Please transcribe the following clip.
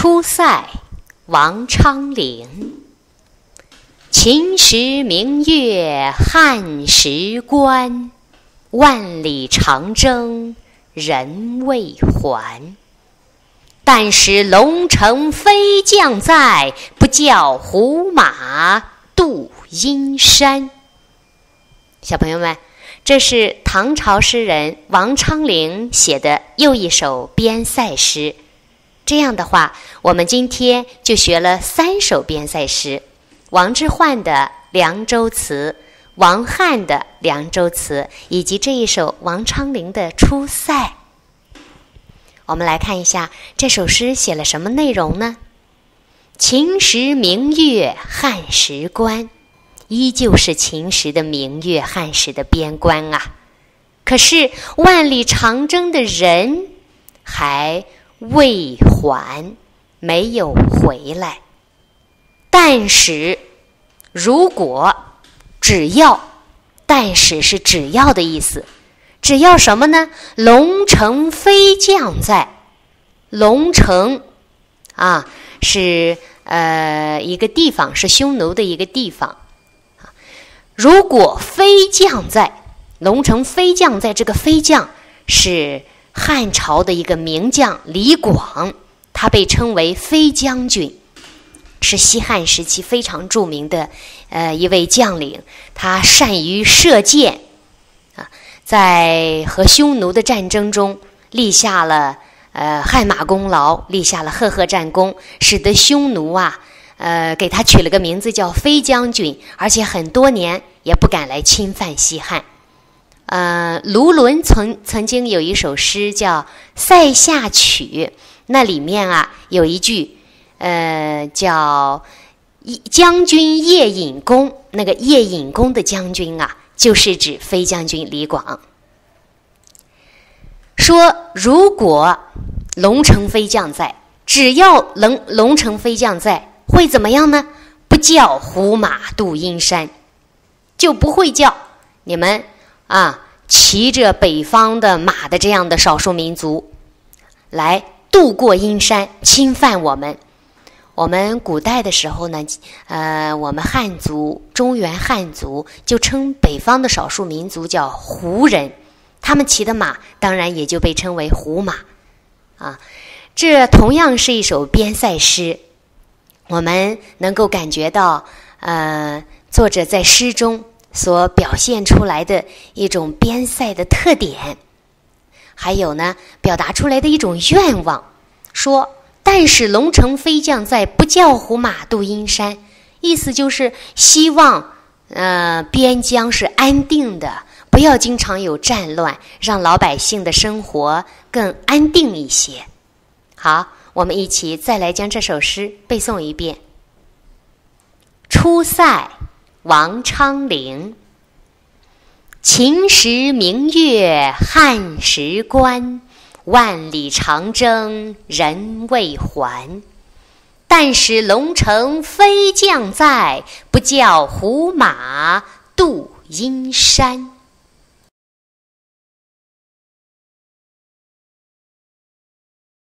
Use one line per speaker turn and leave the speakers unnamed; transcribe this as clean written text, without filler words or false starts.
出塞，王昌龄。秦时明月汉时关，万里长征人未还。但使龙城飞将在，不教胡马度阴山。小朋友们，这是唐朝诗人王昌龄写的又一首边塞诗。这样的话，我们今天就学了3首边塞诗：王之涣的《凉州词》，王翰的《凉州词》，以及这一首王昌龄的《出塞》。我们来看一下这首诗写了什么内容呢？秦时明月汉时关，依旧是秦时的明月，汉时的边关啊。可是万里长征的人还未还，没有回来。但使，如果，只要，但使是只要的意思。只要什么呢？龙城飞将在。龙城啊，是一个地方，是匈奴的一个地方。如果飞将在，龙城飞将在，这个飞将是汉朝的一个名将李广，他被称为飞将军，是西汉时期非常著名的一位将领。他善于射箭啊，在和匈奴的战争中立下了汗马功劳，立下了赫赫战功，使得匈奴给他取了个名字叫飞将军，而且很多年也不敢来侵犯西汉。卢纶曾经有一首诗叫《塞下曲》，那里面有一句叫将军夜引弓，那个夜引弓的将军就是指飞将军李广。说如果龙城飞将在，只要龙城飞将在，会怎么样呢？不教胡马度阴山，就不会叫你们骑着北方的马的这样的少数民族来渡过阴山，侵犯我们。我们古代的时候呢，我们汉族，中原汉族就称北方的少数民族叫胡人，他们骑的马当然也就被称为胡马这同样是一首边塞诗，我们能够感觉到作者在诗中所表现出来的一种边塞的特点，还有呢表达出来的一种愿望，说但使龙城飞将在，不教胡马度阴山，意思就是希望边疆是安定的，不要经常有战乱，让老百姓的生活更安定一些。好，我们一起再来将这首诗背诵一遍。出塞，王昌龄。秦时明月汉时关，万里长征人未还。但使龙城飞将在，不教胡马度阴山。